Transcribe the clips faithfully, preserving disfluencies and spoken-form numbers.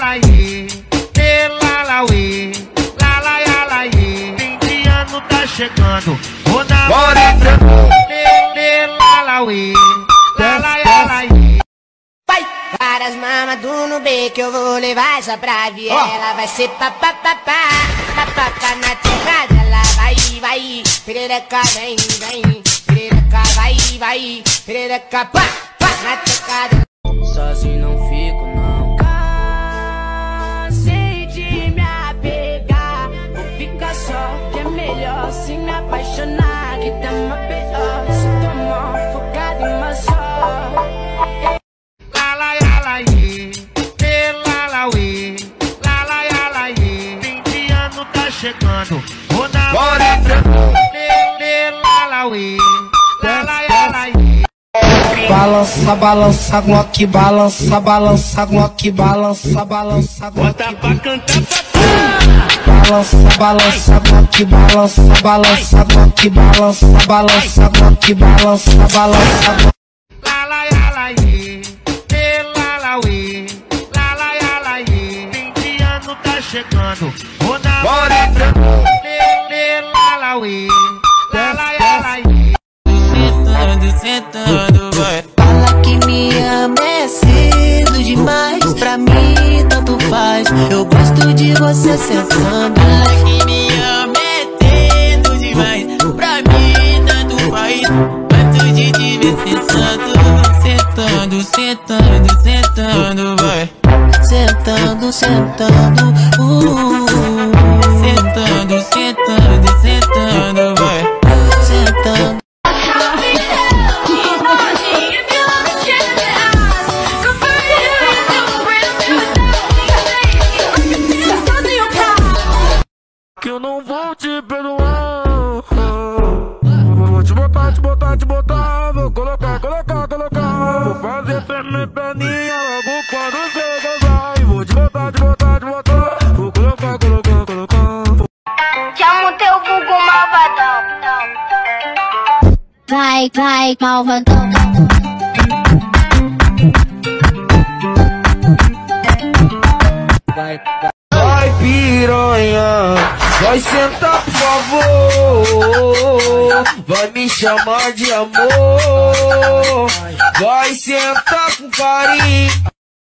la ye, e la la we, la la ya la ye. Fim de ano tá chegando, vou namorar e, e la la we, la la ya la ye. Vai! Várias mamas do Nubê que eu vou levar essa pra viela. Vai ser papapá, papapá na terra dela. Vai, vai, perereca, vem, vem. Perereca, vai, vai, perereca, pá, pá na terra dela. Sozinho não fico, não. Cansei de me apegar. Vou ficar só, que é melhor se me apaixonar. Que tá uma pior, se tomar focado em uma só. La la ya la ye, e la la we, la la ya la ye. Fim de ano tá chegando, vou namorar e, e la la we, la la ya la ye. Balança, balança, Glock, balança, balança, Glock, balança, balança, Glock. Bota pra cantar, Balança, balança, Glock, balança, balança, Glock, balança, balança, Glock, balança, balança, Glock. La la ya la ye, e la la we, la la ya la ye. Fim de ano tá chegando, vou namorar e, e la la we, la la ya la ye. Sentando, sentando, vai. Fala que me ama é cedo demais. Pra mim tanto faz. Eu gosto de você sentando. Fala que me ama é cedo demais. Pra mim tanto faz. Gosto de te ver sentando. Sentando, sentando, sentando, vai. Sentando, sentando, uh. Sentando, sentando, sentando, vai. Sentando. que eu não vou te perdoar. Vou te botar, te botar, te botar. Vou colocar, colocar, colocar. Vou fazer tremer perninha logo quando você gozar. E vou te botar, te botar, te botar. Vou colocar, colocar, colocar. Chama o teu vulgo malvadão. Vai, vai, malvadão. Vai, vai, piranha, vai sentar por favor. Vai me chamar de amor. Vai sentar com carinho.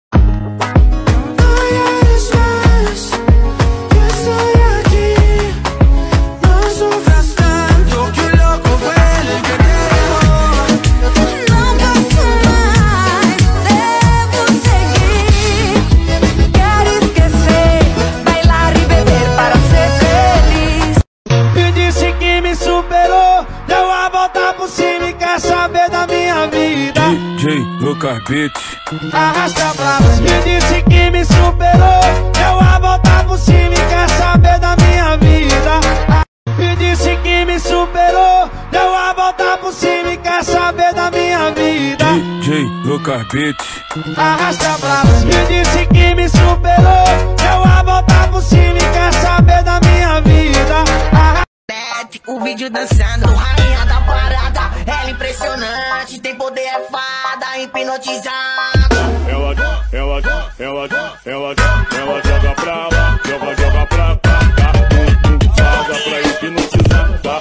D J Lucas Beats. Arrasta pra baixo. Me disse que me superou, deu a volta por cima e quer saber da minha vida. Me disse que me superou, deu a volta por cima e quer saber da minha vida. D J Lucas Beats. Arrasta pra baixo. Me disse que me superou, deu a volta por cima e quer saber da minha vida. O vídeo dançando, rainha da parada. Ela impressionante, tem poder, é fada, hipnotizada. Ela, ela, ela, ela, ela joga pra lá, joga, joga pra cá, tá? Joga pra hipnotizar, tá?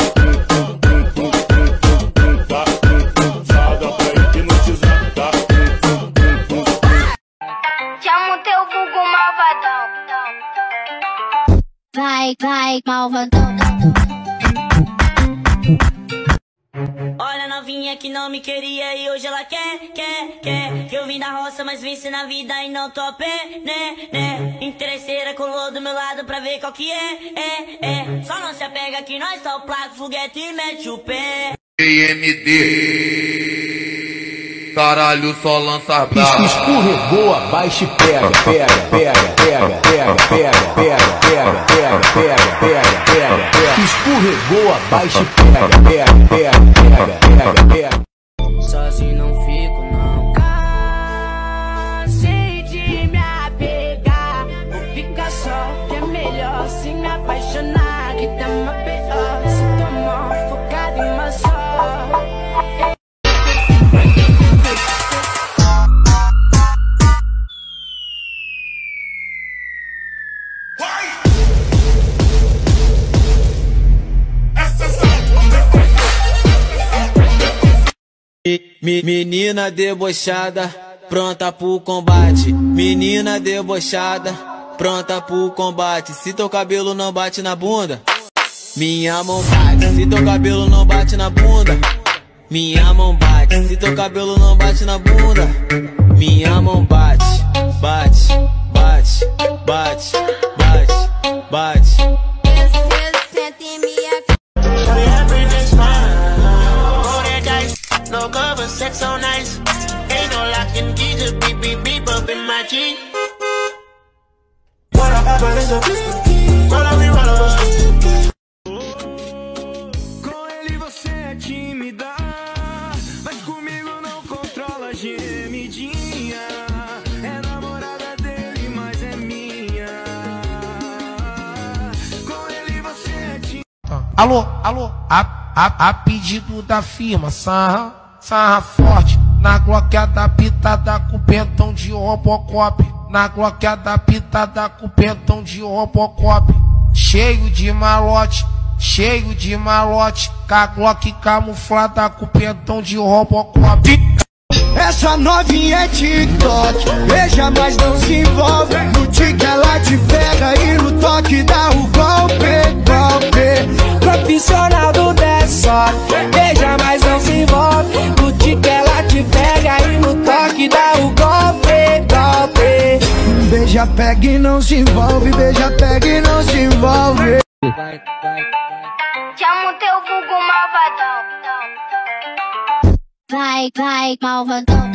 Joga pra hipnotizar, tá? Chama o teu vulgo malvadão. Vai, vai, malvadão. Olha a novinha que não me queria e hoje ela quer, quer, quer. Que eu vim da roça, mas venci na vida e não tô a pé, né, né. Interesseira colou do meu lado pra ver qual que é, é, é. Só não se apega que nós tá o placo, foguete e mete o pé. E M D, caralho, só lança brava. Escorregou, abaixa e pega, pega, pega, pega, pega, pega, pega, pega, pega, pega, pega, pega, pega. Escorregou, abaixa e pega, pega, pega, pega, pega, pega. Sozinho não fico, não. Cansei de me apegar. Vou ficar só, que é melhor se me apaixonar. Que tá uma pior, se tomar focado em uma só. Me, menina debochada, pronta pro combate. Menina debochada, pronta pro combate. Se teu cabelo não bate na bunda, minha mão bate. Se teu cabelo não bate na bunda, minha mão bate. Se teu cabelo não bate na bunda, minha mão bate. Bate, bate, bate, bate, bate. No cover, sex so nice. Ain't no locking key, just beep beep beep up in my G. What up, but it's a roll up, roll up. Com ele você é tímida, mas comigo não controla a gemidinha. É namorada dele, mas é minha. Com ele você é tímida. Alô, alô, a, a, a pedido da firma, sarra, sarra forte. Na Glock adaptada com pentão de Robocop. Na Glock adaptada com pentão de Robocop. Cheio de malote, cheio de malote. Com a Glock camuflada com pentão de Robocop. Essa novinha é TikTok, veja, mas não se envolve. No tique ela te pega e no toque dá o golpe, golpe. Profissional do dessa, veja, mas não se envolve. No tique ela te pega e no toque dá o golpe, golpe. Beija, pega e não se envolve, beija, pega e não se envolve. Chama o teu vulgo malvadão. Vai, vai, malvadão.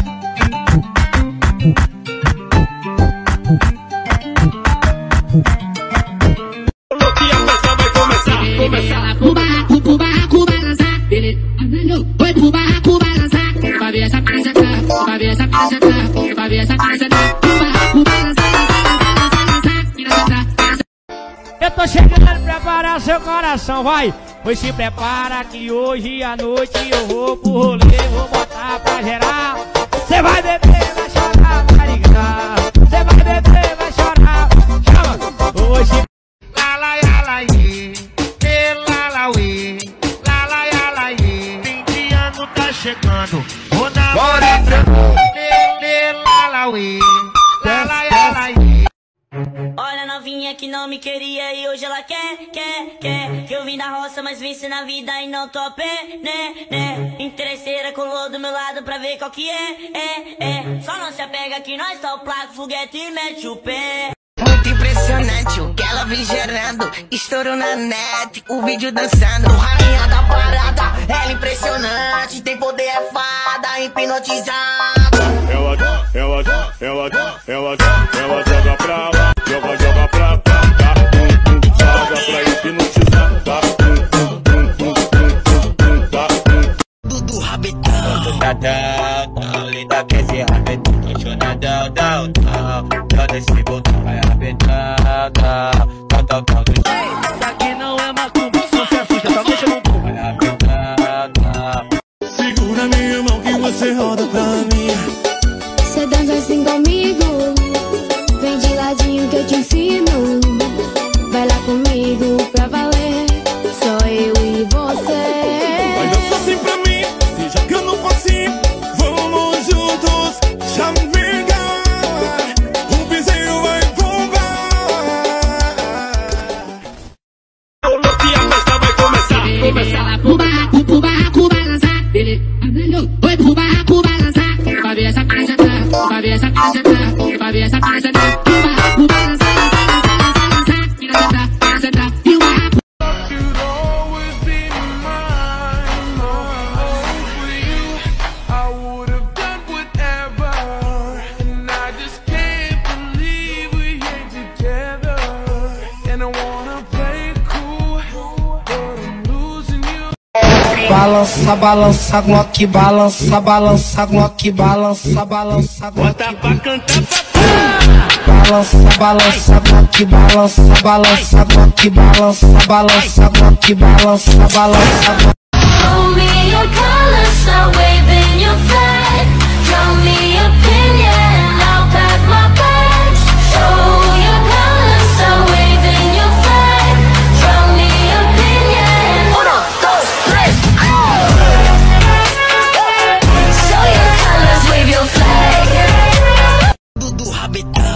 Começar pro barraco, pro barraco balançar. Ele foi pro barraco balançar. Pra ver essa peça tá, pra ver essa peça tá, pra ver essa peça tá. Pro barraco balançar, balançar, eu tô chegando, preparar seu coração, vai. Pois se prepara que hoje à noite eu vou pro rolê, vou botar pra gerar. Cê vai beber, vai chorar, vai ligar. Cê vai beber, vai chorar. Chama, hoje. La la ya la ye, e la la we, la la ya la ye. Fim de ano tá chegando, vou namorar pra e, e la la we, la la ya la ye. Olha a novinha que não me queria e hoje ela quer, quer, quer. Que eu vim da roça, mas venci na vida e não tô a pé, né, né. Interesseira colou do meu lado pra ver qual que é, é, é. Só não se apega que nós tá o placo, foguete e mete o pé. Muito impressionante o que ela vem gerando. Estourou na net, o vídeo dançando. Rainha da parada, ela impressionante. Tem poder, é fada, hipnotizada. Ela, ela, ela, ela, ela joga pra lá, joga, joga pra cá, tá? Joga pra hipnotizar, tá? Dudu rabetão. Tadão, linda quer ser rabetão. Apaixonadão, dão, dão. Toda esse botão vai arrebentar, tá? Tá, tá, tá. Daqui não é macumba, sucesso já tá deixando um pouco. Vai arrebentar, tá? Segura minha mão que você roda pra mim. Cê dança assim comigo, vem de ladinho que eu te ensino. Vai lá comigo pra valer, só eu e você. Vai dançar assim pra mim, seja que eu não consigo. Vamos juntos, já me liga. O piseiro vai bombar. a festa vai começar. Começar pro barraco, pro barraco balançar. Ele foi pro barraco balançar. Pra ver essa peça tá, pra ver essa peça tá, pra ver essa peça tá. Pro barraco balançar, balançar, balançar, balançar, balançar, balançar. E o barraco. Balança, balança, Glock, balança, balança, Glock, balança, balança, Glock. Bota pra cantar, balança, balança, Glock, balança, balança, Glock, balança, balança, Glock, balança, balança. Show me your colors, start waving your flag. Show me opinion, I'll pack my bags. Show your colors, start waving your flag. Show me opinion. Uno, dos, tres,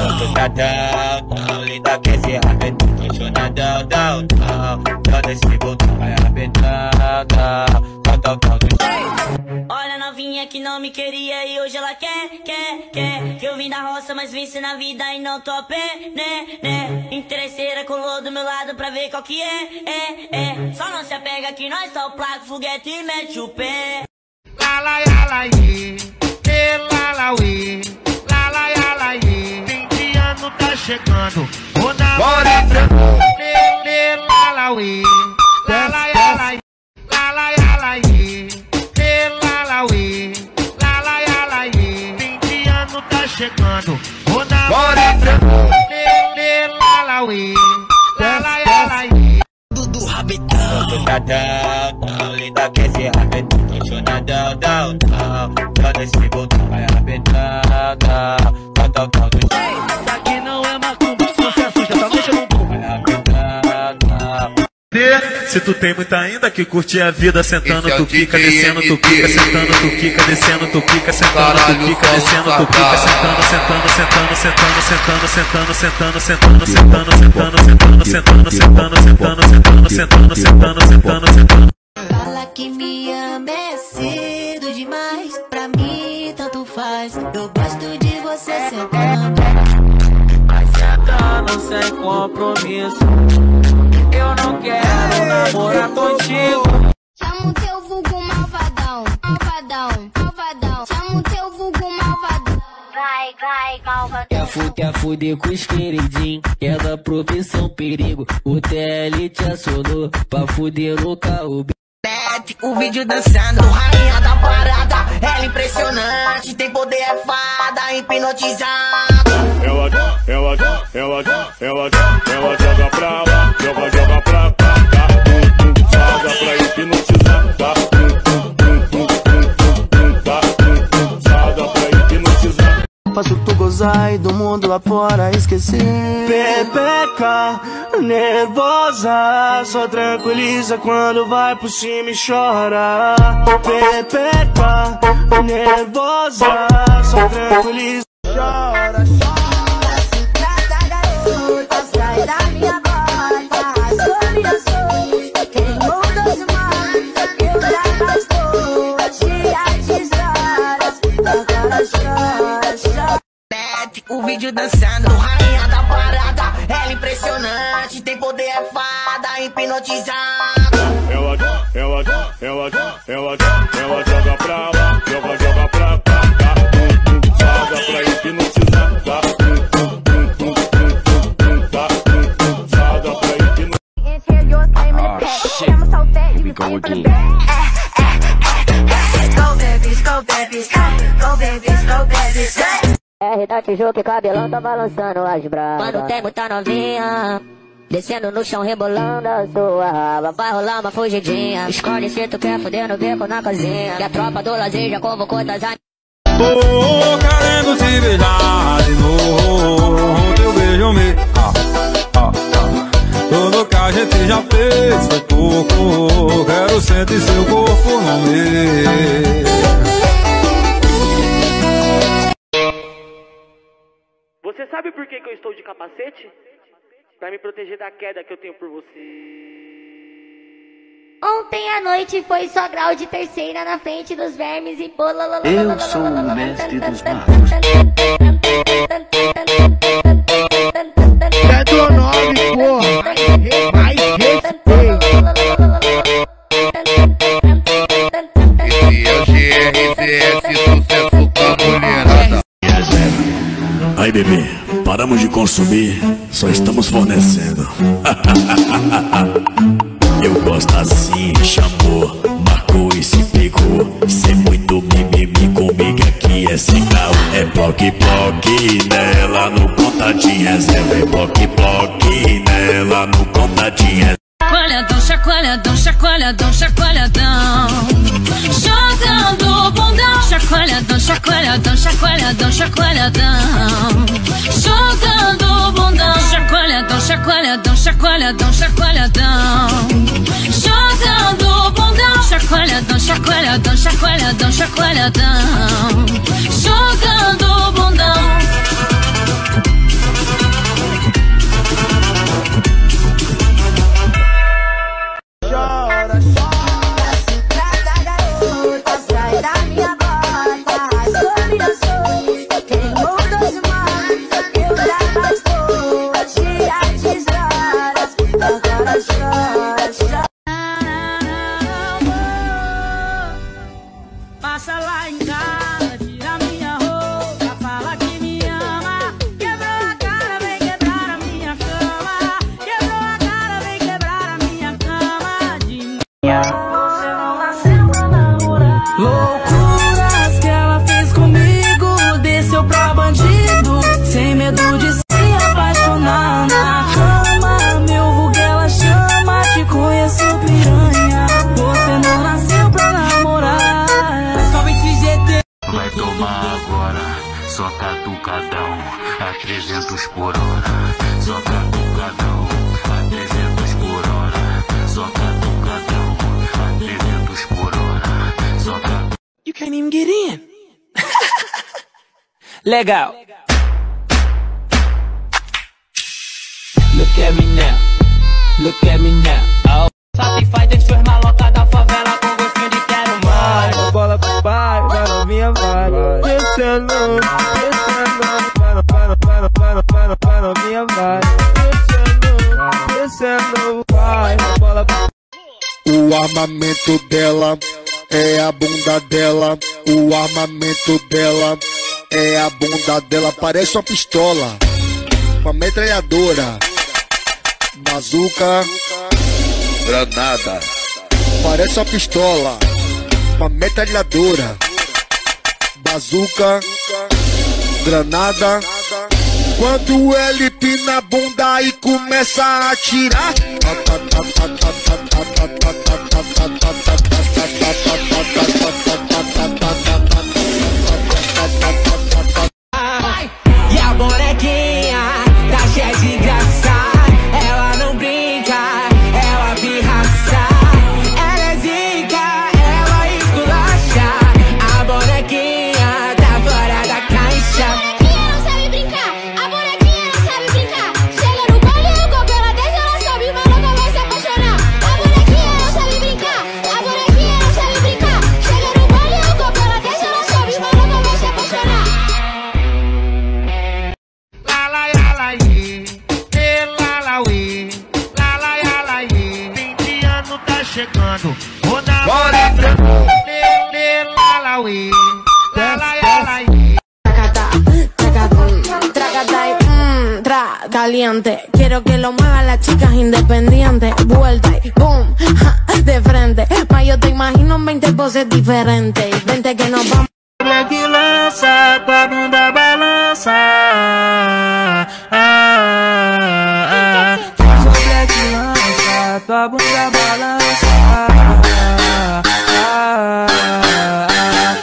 Apaixonadão, tão linda que esse rabetão. Apaixonadão, tão, tão, tão desse botão. Vai arrebentando, tão, tão, tão. Olha a novinha que não me queria e hoje ela quer, quer, quer. Que eu vim da roça, mas venci na vida e não tô a pé, né, né. Interesseira colou do meu lado pra ver qual que é, é, é. Só não se apega que nós tá o placo, foguete e mete o pé. La la ya la ye, e la la we, la la ya la ye. Fim de ano tá chegando, vou namorar pra le, le, la la we, la la ya la ye, la la ya la ye, e la la we, la la ya la ye. Fim de ano tá chegando, vou namorar pra le, le, la la we, la la ya la ye. Dudu rabetão. Apaixonadão, tão linda que esse rabetão. Apaixonadão, tão, tão, tão desse botão. Vai arrebentando, tão, tão, tão. Isso aqui não é macumba, sucesso já tá no chão. Vai arrebentando. Se tu tem muita ainda que curtir a vida, sentando Esse é tu o quica, D J descendo tu quica, sentando tu quica, descendo tu quica, sentando tu quica, descendo tu quica, sentando, sentando, sentando, sentando, sentando, sentando, sentando, sentando, sentando, sentando, sentando, sentando, sentando, sentando, sentando, sentando, sentando, sentando, sentando. Fala que me ama é cedo demais, pra mim tanto faz. Eu gosto de você sentando. Mas sentando sem compromisso. Eu não quero namorar contigo. Chama o teu vulgo malvadão, malvadão, malvadão. Chama o teu vulgo malvadão. Vai, vai, malvadão. Quer fuder, quer fuder com os queridinhos, é da profissão perigo. O T L te acionou pra fuder no carro. Mete o vídeo dançando, rainha da parada. Ela impressionante, tem poder, é fada, hipnotizada. Ela, ela, ela, ela, ela joga pra lá, joga, joga pra cá, tá? Joga pra hipnotizar, tá? Joga pra hipnotizar. Faço tu gozar e do mundo lá fora esquecer. Pepeca, nervosa, só tranquiliza quando vai por cima e chora. Pepeca, nervosa, só tranquiliza. Chora, chora. Se trata garota, sai da minha bota. As combinações, quem muda os manos. Eu já mais estou a te desgraças. Agora chora, chora. Mete o vídeo dançando, rainha da parada. Ela impressionante, tem poder, é fada, hipnotizada. Ela, ela, ela, ela, ela joga pra lá, joga, joga pra cá, tá? Joga pra hipnotizar, tá? Joga pra hipnotizar. Oh shit, here we go again. Go babies, go babies, go babies, go babies. R da Tijuca, cabelão tá balançando as bravas. Quando tem muita novinha descendo no chão, rebolando a sua raba. Vai rolar uma fugidinha. Escolhe se tu quer fuder no beco na casinha. Que a tropa do lazer já convocou das amigas. Tô querendo te beijar de novo. Teu beijo me ah, ah, ah. Tudo que a gente já fez foi pouco. Quero sentir seu corpo no meu. Você sabe por que, que eu estou de capacete? Pra me proteger da queda que eu tenho por você. Ontem à noite foi só grau de terceira na frente dos vermes e bola. Eu sou o mestre dos magos. É do nome, porra. Mais respeito. Esse é o G R C S, sucesso com a mulherada. Aí, bebê, paramos de consumir, só estamos fornecendo. Eu gosto assim, chamou, marcou e se pegou. Cê muito mimimi comigo aqui é sem caô. É bloque, bloque nela no contadinho reserva. É bloque, bloque nela no contadinho. Chacoalhadão, chacoalhadão, chacoalhadão, chacoalhadão. Jogando o bundão. Chacoalhadão, chacoalhadão, chacoalhadão, chacoalhadão. Jogando o bundão. Chacoalhadão, chacoalhadão, chacoalhadão, chacoalhadão. Jogando o bundão. Chacoalhadão, chacoalhadão, chacoalhadão, chacoalhadão. Jogando o bundão. só catucadão, a trezentos por hora. Só catucadão, a trezentos por hora. Só catucadão, a trezentos por hora. Só catucadão. You can't even get in. Legal. Look at me now. Look at me now. Oh. Satisfaz deixou as malocas da favela com gostinho de quero mais. A bola pro pai, vai novinha, vai. Descendo, descendo. Vai, vai, vai, vai, vai, vai novinha, vai. Descendo, descendo, vai. A bola pro... O armamento dela é a bunda dela. O armamento dela é a bunda dela. Parece uma pistola, uma metralhadora, bazuca, granada. Parece uma pistola, uma metralhadora, bazuca, granada. Quando ele pina a bunda e começa a atirar, e a bonequinha tá cheia de graça. Ela não brinca, ela pirraça. Ela é zica, ela esculacha. A bonequinha tá fora da caixa. Ela não sabe brincar, a bonequinha não sabe brincar. Chega no baile e o golpe ela desce, ela sobe, mas nunca vai se apaixonar. A bonequinha não sabe brincar, a bonequinha não sabe brincar. Chega no baile e o golpe ela desce, ela sobe, mas nunca vai se apaixonar. La la ya la ye, e la la we, la la ya la ye. Fim de ano tá chegando, vou namorar pra le, le, la la we, la la ya la ye. Tracatay, mmm, tra, caliente. Quiero que lo muevan las chicas independientes. Vuelta y boom, ja, de frente. Ma yo te imagino en veinte poses diferentes. Vente que nos vamos. Que lança, tua bunda balança. Ah, ah, ah. Sobre que lança, tua bunda balança. Ah, ah, ah.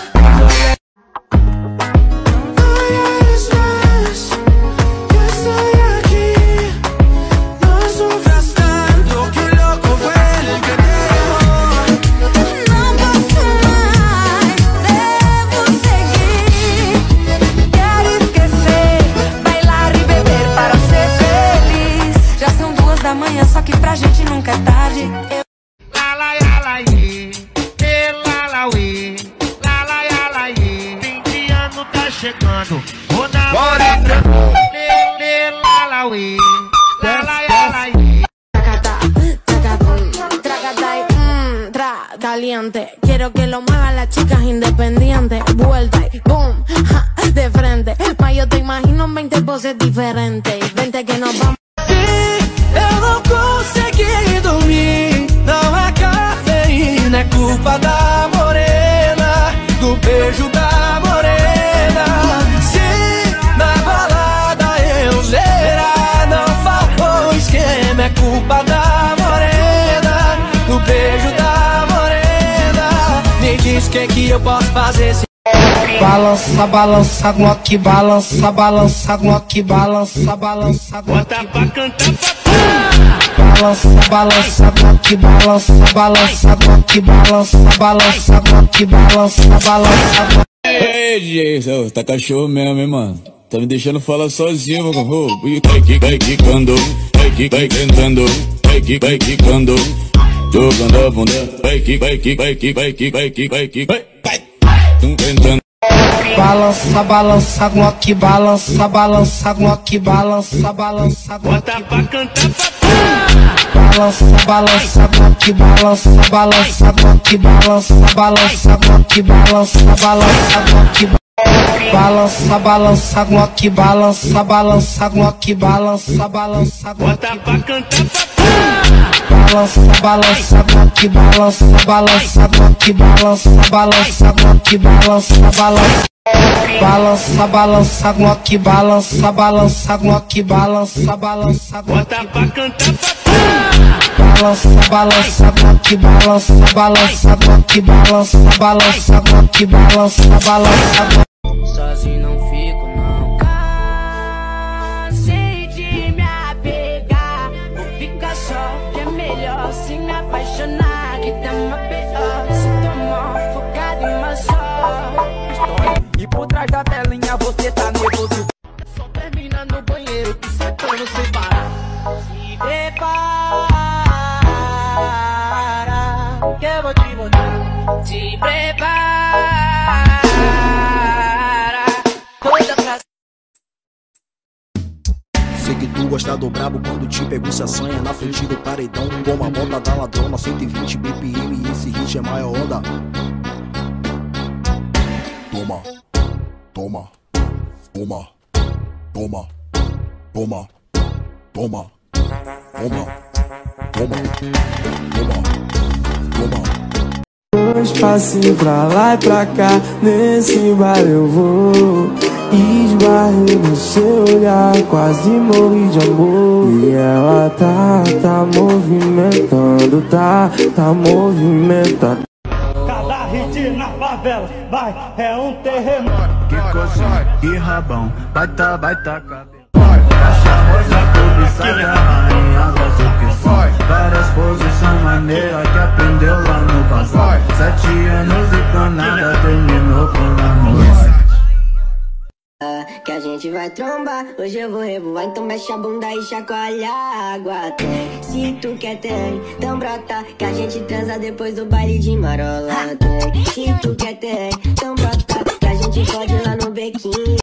Só que pra gente nunca é tarde. Eu... La la ya la ye, e la la we, la la ya la ye. Fim de ano tá chegando, vou namorar pra le, le, la la we, la la ya la ye. Tracatay, mmm, tra, caliente. Quiero que lo muevan las chicas independientes. Vuelta y boom, ja, de frente. Ma yo te imagino en veinte poses diferentes. Vente que nos vamos. Eu não consegui dormir, não é cafeína, é culpa da morena, do beijo da morena. Se na balada eu zerar, não faltou esquema, é culpa da morena, do beijo da morena. Me diz o que que eu posso fazer se... Balança, balança, Glock, balança, balança, Glock, balança, balança, Glock. Bota pra cantar, balança, balança, Glock, balança, balança, Glock, balança, balança, Glock, balança, balança, Glock. Ei, D J, tá cachorro mesmo, hein, mano? Tá me deixando falar sozinho, meu cachorro. Vai que vai quicando, vai que vai cantando, vai que vai quicando, jogando a bunda, vai que vai que vai que vai que vai que vai que vai, vai, cantando. Balança, balança, Glock, balança, balança, Glock, balança, balança, Glock. Bota pra cantar, balança, balança, Glock, balança, balança, Glock, balança, balança, Glock, balança, balança, Glock. Balança, balança, Glock, balança, balança, Glock, balança, balança, Glock. Bota pra cantar, balança, balança, Glock, balança, balança, Glock, balança, balança, Glock, balança, balança. Balança, balança, Glock, balança, balança, Glock, balança, balança, Glock. Bota pra cantar, balança, balança, Glock, balança, balança, Glock, balança, balança, Glock, balança, balança, Glock. Sozinho não fico, cê tá nervoso. Só termina no banheiro, que sentando sem parar. Se prepara, que eu vou te botar. Se prepara, toda pra... Sei que tu gosta do brabo quando te pego se assanha na frente do paredão. Como a bota da ladrona, cento e vinte B P M e esse hit é maior onda. Toma, toma, toma, toma, toma, toma, toma, toma, toma, toma. Dois passinhos pra lá e pra cá, nesse baile eu vou. Esbarrei no seu olhar, quase morri de amor. E ela tá, tá movimentando, tá, tá movimentando. Cada hit na favela, vai, é um terremoto. Que cozinha, que rabão, baita, baita cabelo. Caixa rosa, cobiçada, rainha da sucessão. Várias posições maneiras que aprendeu lá no passado. Sete anos e canada terminou com namoro. Que a gente vai trombar, hoje eu vou revoar, então mexe a bunda e chacoalha a água. Tem, se tu quer tem, então brota, que a gente transa depois do baile de marola. Tem, se tu quer tem, então brota, que a gente pode ir lá no bequinho.